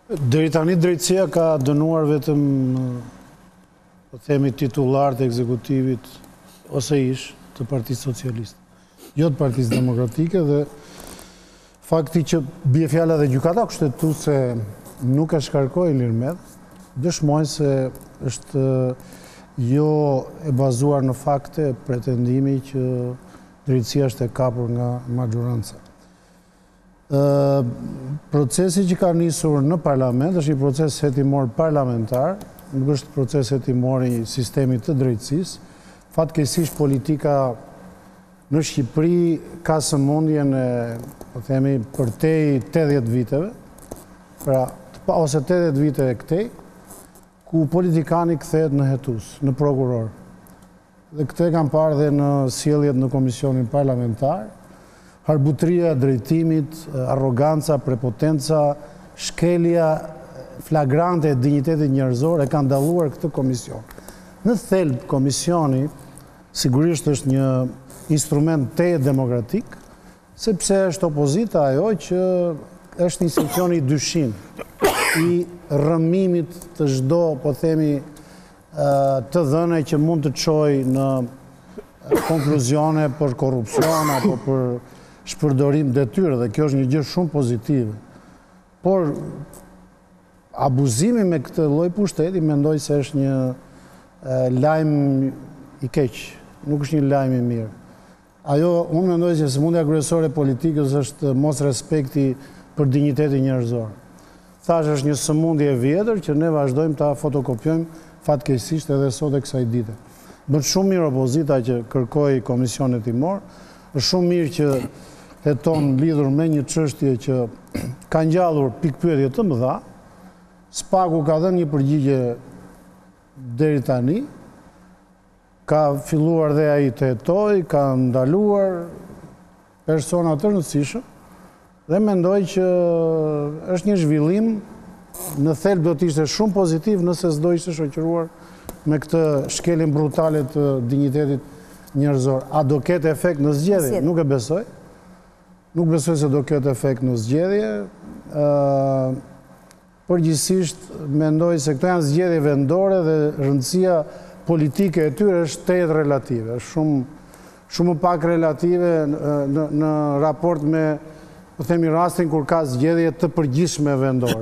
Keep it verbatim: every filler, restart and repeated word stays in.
Deri tani drejtësia ka dënuar vetëm, po themi, titullar të ekzekutivit ose ish të Partisë Socialiste, jo të Partisë Demokratike, dhe fakti që bie fjala dhe gjykata kushtetuese nuk e shkarkoi Ilir Medh, dëshmojnë se është jo e bazuar në fakte pretendimi që drejtësia është e kapur nga maxhoranca. Uh, procesi që ka nisur në parlament është një proces hetimor parlamentar, nuk është proces hetimor i sistemit të drejtësisë. Fatkeqësisht politika në Shqipëri ka sëmundjen e, po themi, përtej tetëdhjetë viteve, pra, ose tetëdhjetë vite e këtej, ku politikani kthehet në hetues, në prokuror. Dhe këtë kam parë dhe në sjelljet në komisionin parlamentar. Harbutria drejtimit, arroganca, prepotenca, shkelja flagrante e dinjitetit njerëzor e kanë dalluar këtë komision. Në thelb, komisioni sigurisht është një instrument teje demokratik, sepse është opozita ajo që është institucioni i dyshim, i rrëmimit të çdo, po themi, të dhëne që mund të çojë në konkluzione për korrupsion apo për shpërdorim detyre, dhe kjo është një gjë shumë pozitive. Por abuzimi me këtë lloj pushteti mendoj se është një e, lajm i keq, nuk është një lajm i mirë. Ajo, unë mendoj se sëmundja kryesore e politikës është mos respekti për dinjitetin njerëzor. Thash, është një sëmundje e vjetër që ne vazhdojmë ta fotokopjojmë fatkeqësisht edhe sot e kësaj dite. Bën shumë mirë opozita që kërkoi komision hetimor, është shumë mirë që heton lidhur me një çështje që ka ngjallur pikpyetje të mëdha. Spaku ka dhënë një përgjigje deri tani, ka filluar dhe ai të hetoj, ka ndaluar persona të rëndësishëm, dhe mendoj që është një zhvillim, në thelb do të ishte shumë pozitiv nëse s'do ishte shoqëruar me këtë shkeljen brutale të dinjitetit njerëzor. A do ketë efekt në zgjedhje? Nuk e besoj. Nuk besoj se do ketë efekt në zgjedhje. Uh, Përgjithsisht mendoj se këto janë zgjedhje vendore dhe rëndësia politike e tyre është tejet relative, është shumë shumë pak relative në, në raport me, po themi, rastin kur ka zgjedhje të përgjithshme vendore.